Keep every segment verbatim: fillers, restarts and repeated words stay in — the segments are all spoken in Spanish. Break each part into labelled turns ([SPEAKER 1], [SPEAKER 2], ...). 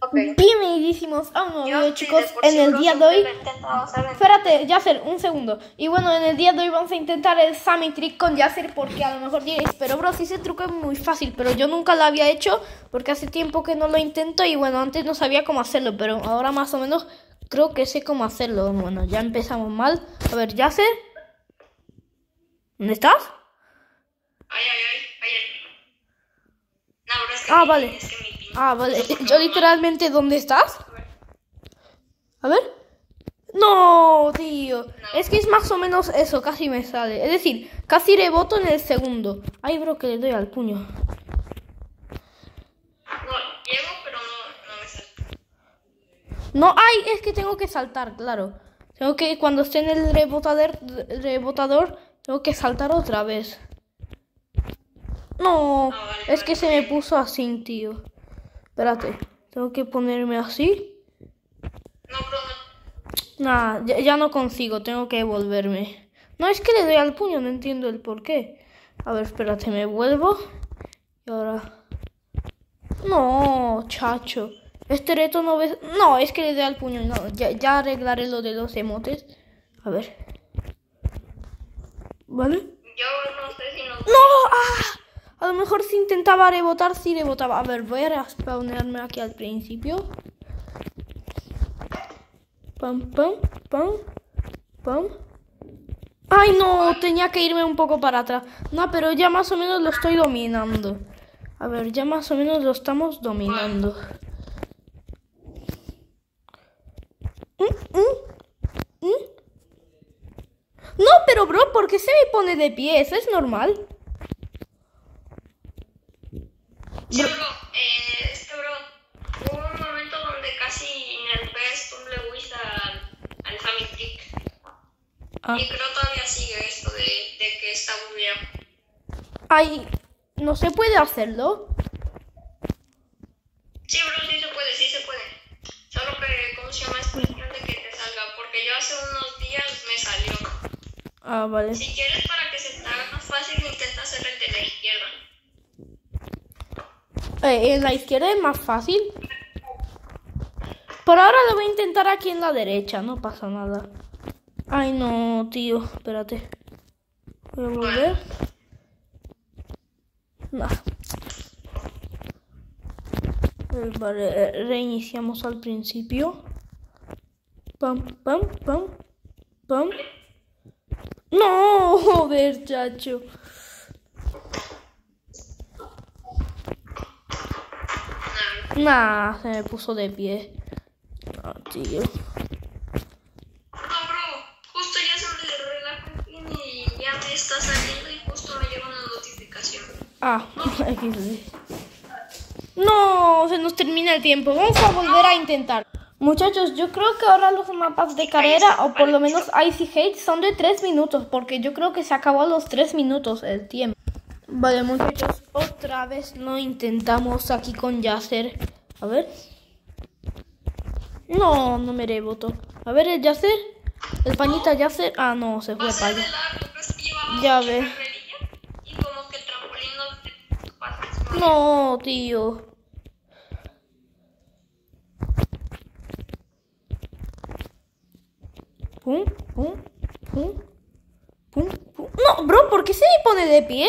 [SPEAKER 1] Okay.
[SPEAKER 2] Bienvenidísimos a un nuevo
[SPEAKER 1] Yo,
[SPEAKER 2] video,
[SPEAKER 1] sí,
[SPEAKER 2] chicos.
[SPEAKER 1] de por
[SPEAKER 2] En
[SPEAKER 1] sí,
[SPEAKER 2] el
[SPEAKER 1] bro,
[SPEAKER 2] día de hoy...
[SPEAKER 1] siempre lo he intentado hacer en-
[SPEAKER 2] Espérate, Yasser, un segundo. Y bueno, en el día de hoy vamos a intentar el Summit Trick con Yasser, porque a lo mejor diréis, pero bro, si ese truco es muy fácil, pero yo nunca lo había hecho porque hace tiempo que no lo intento y bueno, antes no sabía cómo hacerlo, pero ahora más o menos creo que sé cómo hacerlo. Bueno, ya empezamos mal. A ver, Yasser, ¿dónde estás?
[SPEAKER 1] Ay, ay, ay, ay. No, bro, es que
[SPEAKER 2] Ah,
[SPEAKER 1] mi-
[SPEAKER 2] vale.
[SPEAKER 1] es que mi pin-
[SPEAKER 2] Ah, vale.
[SPEAKER 1] no sé por qué
[SPEAKER 2] Yo
[SPEAKER 1] va mal.
[SPEAKER 2] literalmente, ¿dónde estás?
[SPEAKER 1] A ver.
[SPEAKER 2] A ver. No, tío. Es que es más o menos eso, casi me sale. Es decir, casi reboto en el segundo. Ay, bro, que le doy al puño.
[SPEAKER 1] No, llego, pero no, no me sale.
[SPEAKER 2] No, ay, es que tengo que saltar, claro. Tengo que, cuando esté en el rebotador, rebotador tengo que saltar otra vez. No,
[SPEAKER 1] Ah, vale,
[SPEAKER 2] es
[SPEAKER 1] vale,
[SPEAKER 2] que se me puso así, tío. Espérate, tengo que ponerme así.
[SPEAKER 1] No, bro, no.
[SPEAKER 2] Nah, ya, ya no consigo, tengo que volverme. No, es que le doy al puño, no entiendo el por qué. A ver, espérate, me vuelvo. Y ahora... No, chacho. Este reto no ves... No, es que le doy al puño. No, ya, ya arreglaré lo de los emotes. A ver. ¿Vale?
[SPEAKER 1] Yo no sé si no.
[SPEAKER 2] ¡No! ¡Ah! A lo mejor si intentaba rebotar, sí rebotaba. A ver, voy a respawnearme aquí al principio. Pam, pam, pam, pam. ¡Ay, no! Tenía que irme un poco para atrás. No, pero ya más o menos lo estoy dominando. A ver, ya más o menos lo estamos dominando. ¿Mm? ¿Mm? ¿Mm? No, pero bro, ¿por qué se me pone de pie? ¿Eso es normal?
[SPEAKER 1] Sí, bro, eh, es que, bro, hubo un momento donde casi nerfeé Tumbleweed al, al Summit Trick.
[SPEAKER 2] Ah.
[SPEAKER 1] Y creo todavía sigue esto de, de que está bugueado.
[SPEAKER 2] Ay, ¿no se puede hacerlo?
[SPEAKER 1] Sí, bro, sí se puede, sí se puede. Solo que, ¿cómo se llama? Es cuestión de que te salga. Porque yo hace unos días me salió.
[SPEAKER 2] Ah, vale.
[SPEAKER 1] Si quieres, para que se te haga más fácil, intenta hacer el de la izquierda.
[SPEAKER 2] Eh, ¿en la izquierda es más fácil? Por ahora lo voy a intentar aquí en la derecha, no pasa nada. Ay, no, tío, espérate. Voy a volver. Nah. Eh, Vale, reiniciamos al principio. Pam, pam, pam, pam. No, joder, chacho. Nah, se me puso de pie. No, tío.
[SPEAKER 1] No, bro, justo ya se me relaja el pin y ya me está saliendo y justo me llega una notificación.
[SPEAKER 2] Ah, equis de. No, se nos termina el tiempo. Vamos a volver a intentar. Muchachos, yo creo que ahora los mapas de carrera, o por lo menos Icy Hate, son de tres minutos, porque yo creo que se acabó a los tres minutos el tiempo. Vale, muchachos, otra vez lo intentamos aquí con Yasser. A ver. No, no me reboto. A ver, el Yasser. El panita Yasser. Ah, no, se fue para allá. Ya ve.
[SPEAKER 1] Y como que el trampolín no te pasa.
[SPEAKER 2] No, tío. Pum, pum, pum, pum, pum. No, bro, ¿por qué se me pone de pie?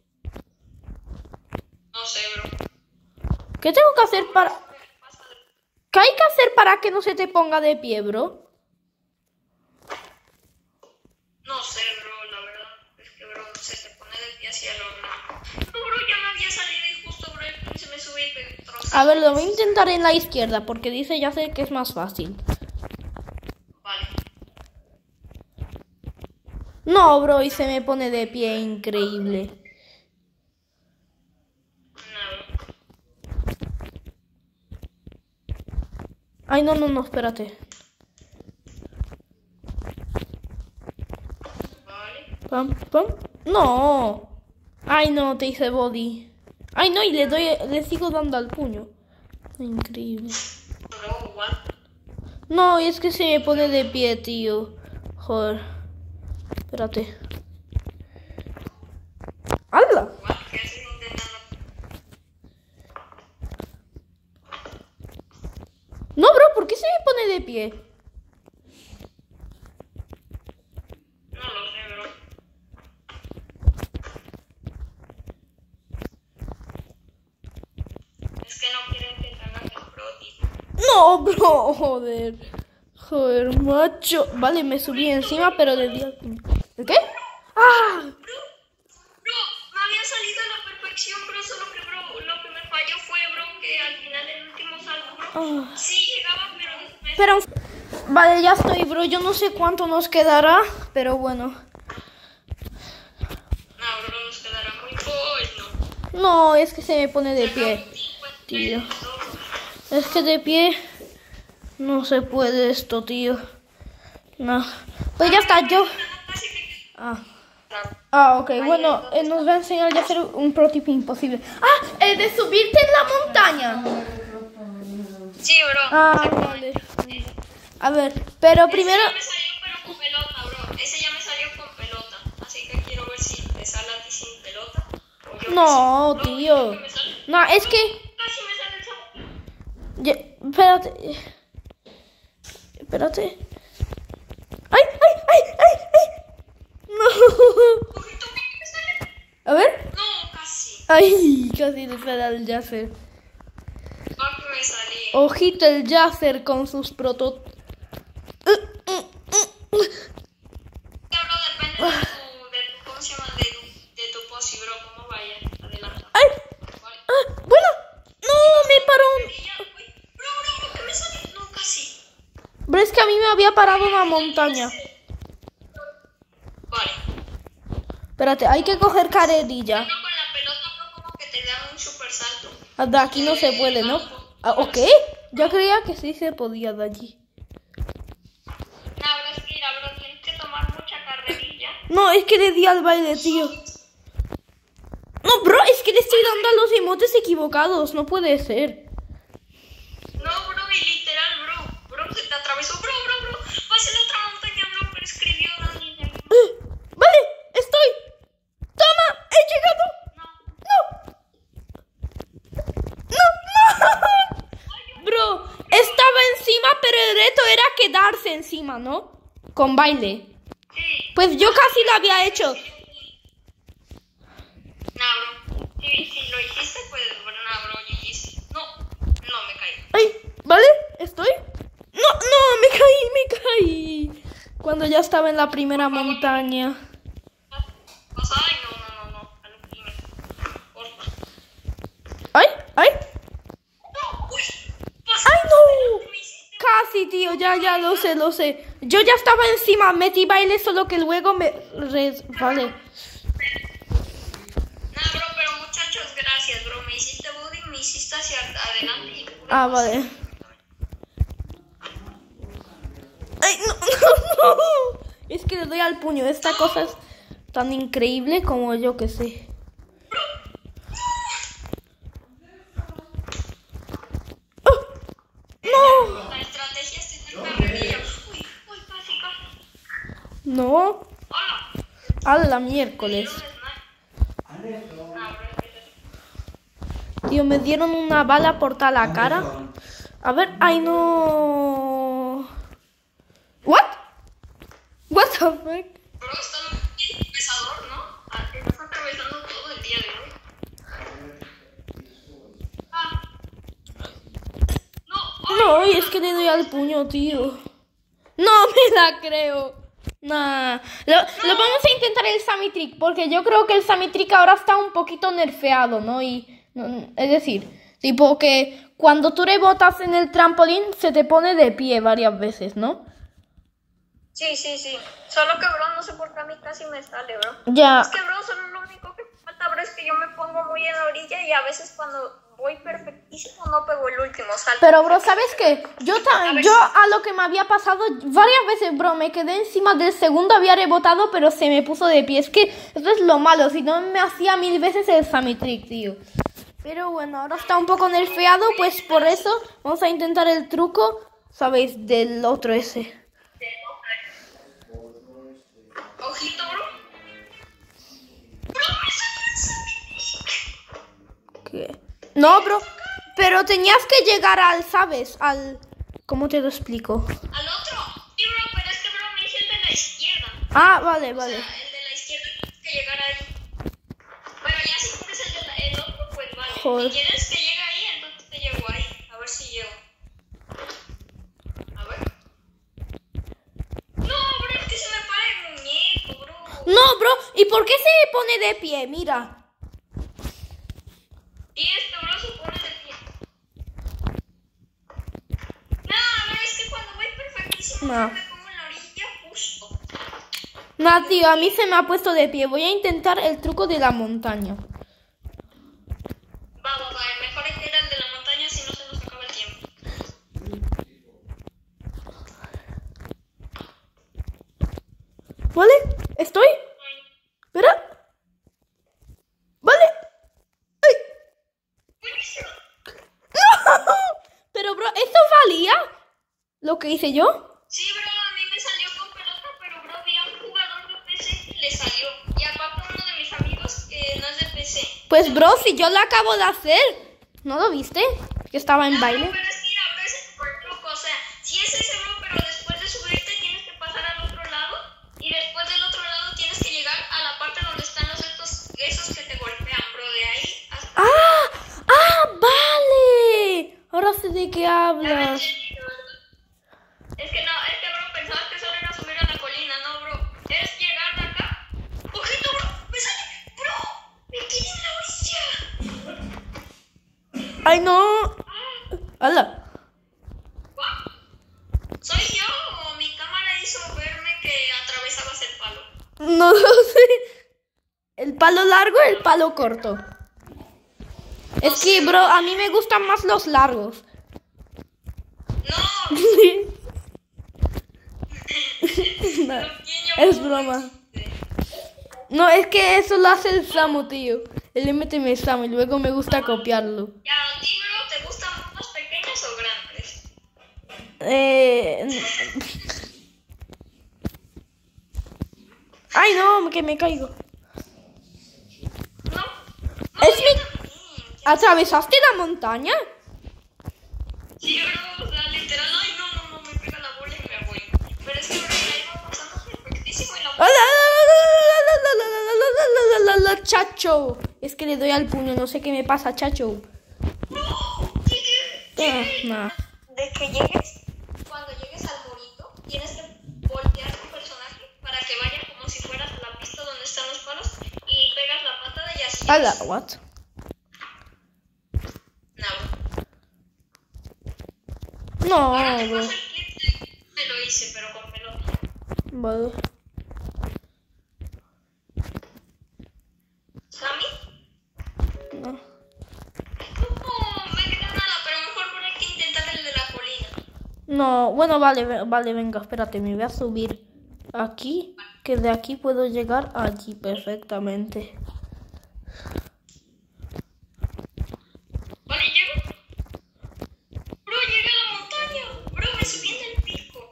[SPEAKER 1] No sé, bro.
[SPEAKER 2] ¿Qué tengo que hacer para...? ¿Qué hay que hacer para que no se te ponga de pie, bro?
[SPEAKER 1] No sé, bro, la verdad. Es que, bro, se te pone de pie hacia el horno. No, bro, ya me había salido y justo, bro, el pin se me sube y me troza.
[SPEAKER 2] A ver, lo voy a intentar en la izquierda, porque dice ya sé que es más fácil.
[SPEAKER 1] Vale.
[SPEAKER 2] No, bro, y se me pone de pie, increíble. Ay, no, no, no, espérate.
[SPEAKER 1] Vale.
[SPEAKER 2] Pam, pam. No. Ay, no, te hice body. Ay, no, y le doy, le sigo dando al puño. Increíble.
[SPEAKER 1] Bro, what?
[SPEAKER 2] No, y es que se me pone de pie, tío. Joder. Espérate. ¡Hala!
[SPEAKER 1] What? ¿Qué haces intentando?
[SPEAKER 2] No, bro, ¿por qué se me pone de pie?
[SPEAKER 1] No lo sé, bro. Es que no quieren que te hagas el proti.
[SPEAKER 2] No, bro, joder. Joder, macho. Vale, me subí encima, pero de día... ¿De qué? ¡Ah!
[SPEAKER 1] Bro, bro, me había salido a la perfección, bro, solo que, bro, lo que me falló fue, bro, que al final el último salto, bro,
[SPEAKER 2] Ah.
[SPEAKER 1] sí llegaba, pero después...
[SPEAKER 2] Pero... Vale, ya estoy, bro. Yo no sé cuánto nos quedará, pero bueno.
[SPEAKER 1] No, bro, nos quedará muy bueno.
[SPEAKER 2] No, es que se me pone de pie, tío. Es que de pie no se puede esto, tío. No. Pues ya está, yo... Ah. Ah, ok. Bueno, eh, nos va a enseñar ya a hacer un pro tip imposible. Ah, el de subirte en la montaña.
[SPEAKER 1] Sí, bro.
[SPEAKER 2] Ah, vale. A ver, pero primero...
[SPEAKER 1] Ese ya me salió, pero con pelota, bro. Ese ya me salió con pelota. Así que quiero ver si te sale a ti sin pelota. O yo
[SPEAKER 2] No,
[SPEAKER 1] que sí. Bro,
[SPEAKER 2] tío.
[SPEAKER 1] que me sale-
[SPEAKER 2] No, es que...
[SPEAKER 1] Casi me sale el salto.
[SPEAKER 2] Ya, espérate. Espérate. ¡Ay, ay, ay, ay, ay! No.
[SPEAKER 1] Ojito, que me sale.
[SPEAKER 2] A ver.
[SPEAKER 1] No, casi.
[SPEAKER 2] Ay, casi le sale al Yasser.
[SPEAKER 1] Va que me salí.
[SPEAKER 2] Ojito el Yasser con sus proto...
[SPEAKER 1] Ya, bro, depende de tu, de tu, ¿cómo se llama? De tu, de tu posi, bro, cómo vaya. Adelanta.
[SPEAKER 2] ¡Ay!
[SPEAKER 1] Vale.
[SPEAKER 2] Ah, bueno. No, me paró un...
[SPEAKER 1] Y ya, uy, bro, bro, bro, que me sale. No, casi.
[SPEAKER 2] Pero es que a mí me había parado una montaña.
[SPEAKER 1] Vale.
[SPEAKER 2] Espérate, hay que coger carerilla.
[SPEAKER 1] Uno con la pelota, bro, como que te da un super salto.
[SPEAKER 2] Ah, de aquí no se puede, ¿no? Ah, ¿ok? Yo creía que sí se podía de allí.
[SPEAKER 1] No, bro, es que mira, bro, tienes que tomar mucha carrerilla.
[SPEAKER 2] No, es que le di al baile, tío. No, bro, es que le estoy dando a los emotes equivocados. No puede ser.
[SPEAKER 1] No, bro, y literal, bro. Bro, se te atravesó. Bro, bro, bro. Pase la otra montaña, bro, pero escribió Dani.
[SPEAKER 2] Eh, Vale, estoy. Toma, he llegado.
[SPEAKER 1] No.
[SPEAKER 2] No. No, no. Bro, estaba encima, pero el reto era quedarse encima, ¿no? Con baile.
[SPEAKER 1] Sí.
[SPEAKER 2] Pues yo casi lo había hecho.
[SPEAKER 1] No, bro. Sí, sí, lo hiciste, pues, bro, no, bro, G G. No, no me caí.
[SPEAKER 2] Ay, ¿vale? ¿Estoy? No, no, me caí, me caí. Cuando ya estaba en la primera montaña.
[SPEAKER 1] Pues, ay, no, no, no, no. A lo primero. Porfa.
[SPEAKER 2] Ay, ay.
[SPEAKER 1] No, uy. Pasa.
[SPEAKER 2] ¡Ay, no!
[SPEAKER 1] Me hiciste.
[SPEAKER 2] Casi, tío, ya, ya lo sé, lo sé. Yo ya estaba encima, metí baile, solo que luego me... res- Vale.
[SPEAKER 1] No, bro, pero muchachos, gracias, bro. Me hiciste buddy, me hiciste hacia adelante y...
[SPEAKER 2] Ah, vale. Ay, no, no, no. Es que le doy al puño. Esta cosa es tan increíble como yo que sé. ¡Oh! ¡No!
[SPEAKER 1] La estrategia es tener carrerilla. Uy, uy, casi, casi.
[SPEAKER 2] No.
[SPEAKER 1] Hola.
[SPEAKER 2] A la miércoles. Tío, me dieron una bala por toda la cara. A ver, ay no. What? What the fuck?
[SPEAKER 1] Bro, está muy pesador, ¿no? Ah, te estás atravesando todo el día de hoy. Ah. No,
[SPEAKER 2] No, y es que le doy al puño, tío. No me la creo. Nah. Lo, lo vamos a intentar el Sammy Trick, porque yo creo que el Sammy Trick ahora está un poquito nerfeado, ¿no? Y no, es decir, tipo que cuando tú rebotas en el trampolín se te pone de pie varias veces, ¿no?
[SPEAKER 1] sí, sí, sí. Solo que, bro, no sé por qué a mí casi me sale, bro.
[SPEAKER 2] Ya.
[SPEAKER 1] Es que, bro, solo lo único que falta, bro, es que yo me pongo muy en la orilla y a veces cuando voy perfectísimo no pego el último salto.
[SPEAKER 2] Pero, bro, ¿sabes qué? Yo, ta- yo a lo que me había pasado varias veces, bro, me quedé encima del segundo, había rebotado, pero se me puso de pie. Es que eso es lo malo, si no me hacía mil veces el Sammy Trick, tío. Pero bueno, ahora está un poco nerfeado, pues por eso vamos a intentar el truco, ¿sabéis? Del otro ese.
[SPEAKER 1] Ojito, bro. Bro, me sale el Sammy Trick.
[SPEAKER 2] ¿Qué? No, bro, pero tenías que llegar al, ¿sabes? Al... ¿Cómo te lo explico?
[SPEAKER 1] Al otro. Sí, bro, pero es que, bro, me dice el de la izquierda.
[SPEAKER 2] Ah, vale, vale.
[SPEAKER 1] O sea, el de la izquierda tienes que llegar ahí. Bueno, ya si pones el, de la, el otro, pues vale.
[SPEAKER 2] Joder.
[SPEAKER 1] Si quieres que llegue ahí, entonces te llevo ahí. A ver si llego. A ver. No, bro, es que se me para el muñeco, bro.
[SPEAKER 2] No, bro, ¿y por qué se pone de pie? Mira.
[SPEAKER 1] Y este, bro, se pone de pie. No, no, es que cuando voy perfectísimo
[SPEAKER 2] No.
[SPEAKER 1] me pongo en la orilla justo.
[SPEAKER 2] No, tío, a mí se me ha puesto de pie. Voy a intentar el truco de la montaña.
[SPEAKER 1] Va, va, va, mejor hay que ir al de la montaña si no se nos acaba el tiempo.
[SPEAKER 2] ¿Vale? ¿Estoy? ¿Espera? ¿Vale? ¡Ay!
[SPEAKER 1] Buenísimo.
[SPEAKER 2] ¡No! Pero, bro, ¿esto valía lo que hice yo?
[SPEAKER 1] Sí, bro, a mí me salió con pelota, pero, bro, vi a un jugador de P C que le salió. Y aparte uno de mis amigos que no es de P C.
[SPEAKER 2] Pues, bro, si yo lo acabo de hacer. ¿No lo viste? Que estaba en
[SPEAKER 1] No,
[SPEAKER 2] baile.
[SPEAKER 1] pero es que, mira, bro, ese es el truco. O sea, sí es ese, bro, pero después de subirte tienes que pasar al otro lado. Y después del otro lado tienes que llegar a la parte donde están los estos, esos que te golpean, bro. De ahí hasta...
[SPEAKER 2] ¡Ah! ¡Ah! ¡Vale! Ahora sé de qué
[SPEAKER 1] Ya me
[SPEAKER 2] hablas.
[SPEAKER 1] entendí, ¿verdad? Es que no, es que, bro, pensabas que solo era subir a la colina, ¿no, bro? Es llegar de acá. ¡Ojito, bro! ¡Me sale! ¡Bro! ¡Me quedé en la orilla!
[SPEAKER 2] ¡Ay, no! ¡Hala!
[SPEAKER 1] ¿Guau? ¿Soy yo o mi cámara hizo verme que atravesabas el palo?
[SPEAKER 2] No lo sé. ¿El palo largo o el palo corto? Es que, bro, a mí me gustan más los largos.
[SPEAKER 1] ¡No!
[SPEAKER 2] No,
[SPEAKER 1] Lo niño,
[SPEAKER 2] es broma. No, es que eso lo hace el Samu, tío. El M T M Samu y luego me gusta copiarlo.
[SPEAKER 1] Ya, a ti, bro, ¿te gustan más pequeños o grandes?
[SPEAKER 2] Eh... Ay, no, que me caigo.
[SPEAKER 1] ¿No? No,
[SPEAKER 2] Es
[SPEAKER 1] yo
[SPEAKER 2] mi...
[SPEAKER 1] también.
[SPEAKER 2] ¿Atravesaste la montaña?
[SPEAKER 1] Sí, bro, o sea, literal, ay, no, no, no, me pega la bola y me voy. Pero es que, bro, ya iba pasando perfectísimo y la bola...
[SPEAKER 2] Chacho. Es que le doy al puño, no sé qué me pasa, chacho.
[SPEAKER 1] ¡No! ¡Llegué!
[SPEAKER 2] Ah,
[SPEAKER 1] ¡Llegué!
[SPEAKER 2] no.
[SPEAKER 1] De que llegues, cuando llegues al morito, tienes que voltear tu personaje para que vaya como si fueras a la pista donde están los palos y pegas la patada y así.
[SPEAKER 2] Ala, what?
[SPEAKER 1] No.
[SPEAKER 2] No,
[SPEAKER 1] Ahora te
[SPEAKER 2] bro.
[SPEAKER 1] paso el clip de me lo hice, pero con pelota.
[SPEAKER 2] Vale.
[SPEAKER 1] ¿Sammy?
[SPEAKER 2] No.
[SPEAKER 1] No, me queda nada, pero mejor por hay que intentar el de la colina.
[SPEAKER 2] No, bueno, vale, ve- vale, venga, espérate, me voy a subir aquí, que de aquí puedo llegar allí perfectamente.
[SPEAKER 1] Vale, llego. Bro, llegué a la montaña. Bro, me subí en el pico.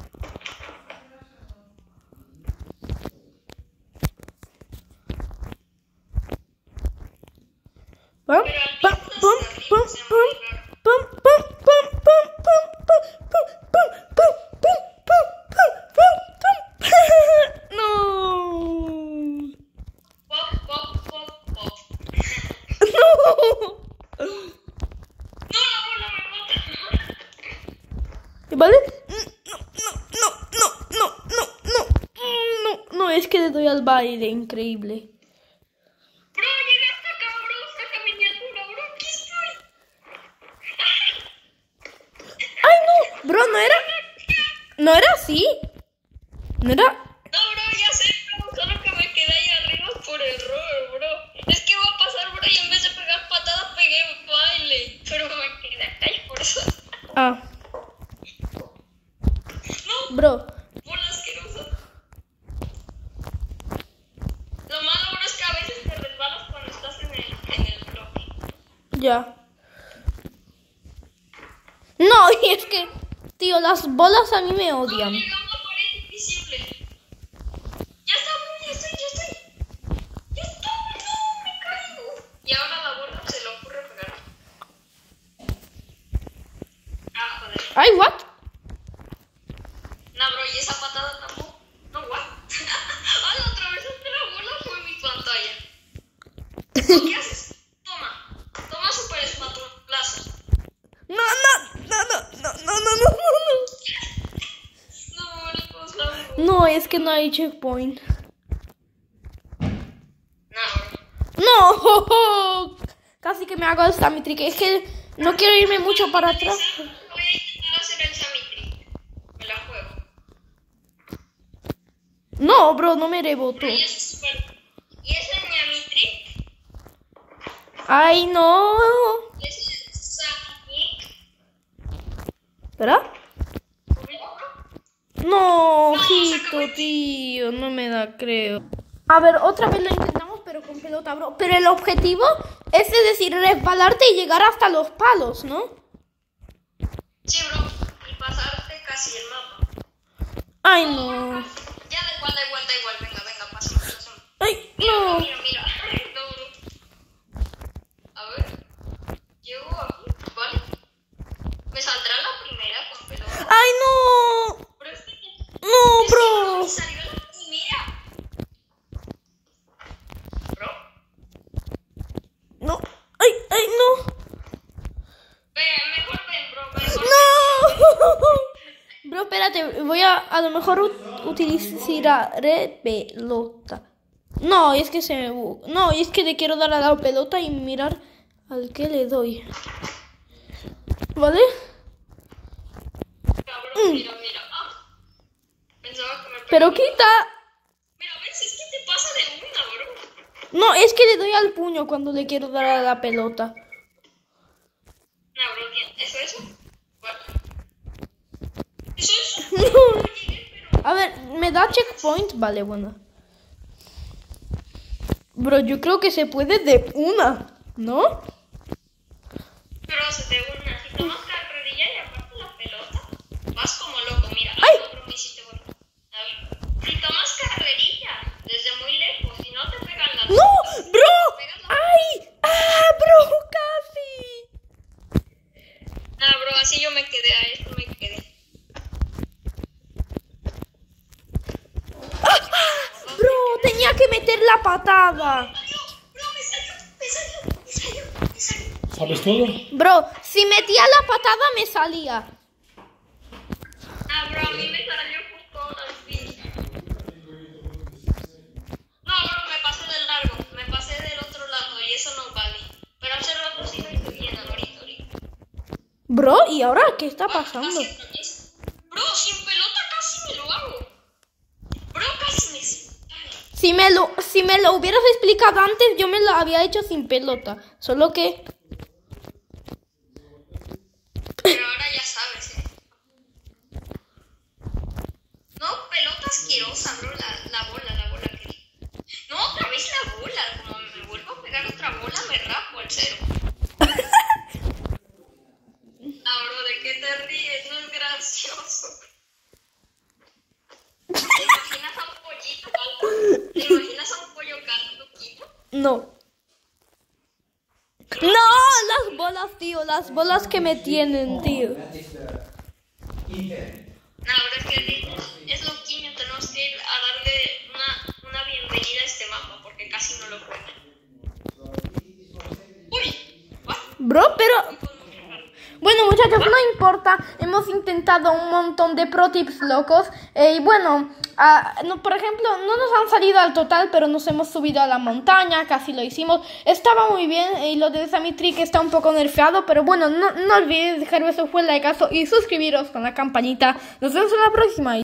[SPEAKER 2] Pum,
[SPEAKER 1] Pero al
[SPEAKER 2] pum,
[SPEAKER 1] pico
[SPEAKER 2] pum,
[SPEAKER 1] hasta arriba,
[SPEAKER 2] pum,
[SPEAKER 1] o sea, muy raro.
[SPEAKER 2] pum, pum, pum, pum, pum, pum, pum, pum, pum, pum, pum, pum, pum, pum. No.
[SPEAKER 1] Pop, pop, pop, pop.
[SPEAKER 2] No.
[SPEAKER 1] No, la bola me bota.
[SPEAKER 2] ¿Vale? No, no, no, no, no, no, no, no, es que le doy al baile, increíble.
[SPEAKER 1] Bro, llegué hasta acá, bro, saca miniatura, bro, aquí estoy.
[SPEAKER 2] Ay, no, bro, no era, no era así, no era,
[SPEAKER 1] No, bro, ya sé, bro, solo que me quedé ahí arriba por error, bro. Es que iba a pasar, bro, y en vez de pegar patadas pegué baile. Pero me quedé acá y por eso.
[SPEAKER 2] ah,
[SPEAKER 1] No,
[SPEAKER 2] bro,
[SPEAKER 1] bola asquerosa. Lo malo, bro, es que a veces te resbalas cuando estás en el, en el bloque.
[SPEAKER 2] ya. No, y es que, tío, las bolas a mí me
[SPEAKER 1] No,
[SPEAKER 2] odian.
[SPEAKER 1] llegué a una pared invisible. Ya está, bro, ya estoy, ya estoy. Ya estoy, no, me caigo. Y ahora la bola se le ocurre pegar. Ah, joder.
[SPEAKER 2] Ay, what?
[SPEAKER 1] No, bro, y esa patada tampoco. No, what? Ay, otra vez ante la bola fue mi pantalla. ¿Qué haces? Toma. Toma Super Smash Plaza.
[SPEAKER 2] No, no, no, no, no, no, no, no, no.
[SPEAKER 1] No, no, cosa, bro.
[SPEAKER 2] No, es que no hay checkpoint.
[SPEAKER 1] No, bro.
[SPEAKER 2] No, casi que me hago el Sammy Trick. Es que no quiero irme mucho para atrás.
[SPEAKER 1] Voy a intentar hacer el Sammy Trick. Me la juego.
[SPEAKER 2] No, bro, no me reboto.
[SPEAKER 1] Y ese es super... ¿Y ese es Sammy Trick?
[SPEAKER 2] Ay, no.
[SPEAKER 1] ¿Y ese es Sammy Trick?
[SPEAKER 2] ¿Verdad?
[SPEAKER 1] ¿Conmigo, bro?
[SPEAKER 2] No,
[SPEAKER 1] No,
[SPEAKER 2] ojito,
[SPEAKER 1] sácame.
[SPEAKER 2] tío, no me da, creo. A ver, otra vez lo intentamos, pero con pelota, bro. Pero el objetivo es, es decir, resbalarte y llegar hasta los palos, ¿no?
[SPEAKER 1] Sí, bro. Y pasarte casi el mapa.
[SPEAKER 2] Ay, no.
[SPEAKER 1] Ya da igual, da igual, da igual. Venga, venga, pasemos, pasemos.
[SPEAKER 2] Ay,
[SPEAKER 1] Mira,
[SPEAKER 2] no.
[SPEAKER 1] mira, mira. No, bro. A ver. Llego aquí, ¿vale? Me saldrá la primera con pelota.
[SPEAKER 2] Ay, no.
[SPEAKER 1] Pero es que...
[SPEAKER 2] No,
[SPEAKER 1] es que,
[SPEAKER 2] bro.
[SPEAKER 1] me salió la primera. Bro.
[SPEAKER 2] No. Ay, ay, no.
[SPEAKER 1] Ven, mejor ven, bro. Mejor
[SPEAKER 2] No. Bro, espérate, voy a a lo mejor ut- utilizaré pelota. No, es que se me bu- No, es que le quiero dar a la pelota y mirar al que le doy. ¿Vale?
[SPEAKER 1] Cabrón, mira, mira. Ah. Pensaba que me...
[SPEAKER 2] Pero quita.
[SPEAKER 1] Mira, ves, es que te pasa de una, bro.
[SPEAKER 2] No, es que le doy al puño cuando le quiero dar a la pelota.
[SPEAKER 1] No, bro, tía, ¿eso eso? Bueno. ¿Eso eso?
[SPEAKER 2] No. A ver, ¿me da checkpoint? Vale, bueno. Bro, yo creo que se puede de una, ¿no?
[SPEAKER 1] Pero se te una. Si tomas carrerilla y aparte la pelota, vas como loco, mira.
[SPEAKER 2] ¡Ay!
[SPEAKER 1] Otro me hiciste bueno. A ver. Si tomas carrerilla desde muy lejos y no te pegan las...
[SPEAKER 2] ¡No! ¡Bro!
[SPEAKER 1] Pegas la...
[SPEAKER 2] ¡Ay! ¡Ah, bro! ¡Casi!
[SPEAKER 1] Nah, bro, así yo me quedé, a esto me quedé.
[SPEAKER 2] ¡Ah! ¡Bro! Tenía que meter la patada.
[SPEAKER 1] Bro, me salió, me salió, me salió, me salió.
[SPEAKER 3] ¿Sabes todo?
[SPEAKER 2] Bro, si metía la patada me salía.
[SPEAKER 1] Ah, bro, a mí me salió justo al fin. No, bro, me pasé del largo, me pasé del otro lado y eso no vale. Pero hace rato sí lo hice bien, ahorita, ahorita.
[SPEAKER 2] Bro, ¿y ahora qué está
[SPEAKER 1] Ah,
[SPEAKER 2] pasando?
[SPEAKER 1] casi otra vez. Bro, sin pelota casi me lo hago. Bro, casi me... Ay,
[SPEAKER 2] Si me lo, si me lo hubieras explicado antes, yo me lo había hecho sin pelota. Solo que...
[SPEAKER 1] pero ahora ya sabes, eh. No, pelota asquerosa, bro, la, la bola, la bola que... No, otra vez la bola, como me vuelvo a pegar otra bola, me rapo el cero. Ah, bro, ¿de qué te ríes? No es gracioso. ¿Te imaginas a un pollito calvo? ¿Te imaginas a un pollo calvo, Kiko?
[SPEAKER 2] No. No, las bolas, tío. Las bolas que me tienen, tío.
[SPEAKER 1] No, bro, es que es loquiño, tenemos que ir a darle una, una bienvenida a este mapa, porque casi no lo juega. Uy, ¿what?
[SPEAKER 2] Bro, pero... Bueno, muchachos, no importa. Hemos intentado un montón de pro tips locos. Eh, y bueno, ah, no, por ejemplo, no nos han salido al total, pero nos hemos subido a la montaña. Casi lo hicimos. Estaba muy bien. Y lo de Sammy Trick está un poco nerfeado. Pero bueno, no, no olvidéis dejar vuestro fuerte like y suscribiros con la campanita. Nos vemos en la próxima.